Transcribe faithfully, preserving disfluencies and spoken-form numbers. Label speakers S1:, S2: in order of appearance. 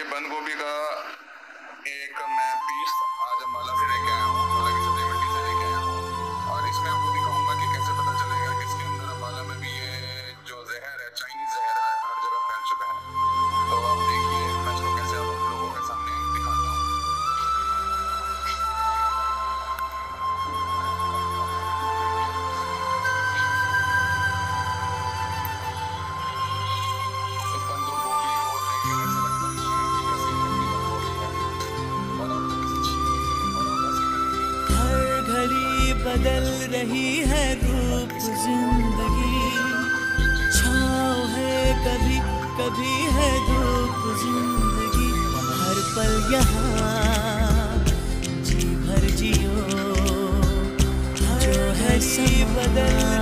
S1: बंद गोभी का एक मैं पीस आज अम्बाला से लेके आया हूँ, अम्बाला की सब्जी मंडी से लेके आया हूँ। और इसमें आपको दिखाऊंगा कि कैसे पता चलेगा कि इसके अंदर अम्बाला में भी ये जो जहर है, चाइनीज जहर है, हर जगह फैल चुका है। तो आप देखिए मैं इसको कैसे आप लोगों के सामने दिखाता हूँ। इस बंद गोभी को देख के ऐसा लगता नहीं है कि जैसे नकली बंद गोभी है, और आप जब इसे छीलेंगे और आप ऐसे करेंगे।
S2: हर घड़ी बदल रही है रूप जिंदगी, छाँव है कभी कभी है धूप जिंदगी। हर पल यहाँ जी भर जियो, जो है सी बदल